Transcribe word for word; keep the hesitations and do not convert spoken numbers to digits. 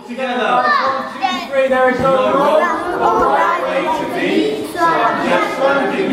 Together. One, two, three. There is no wrong or right way to be. So I'm just gonna do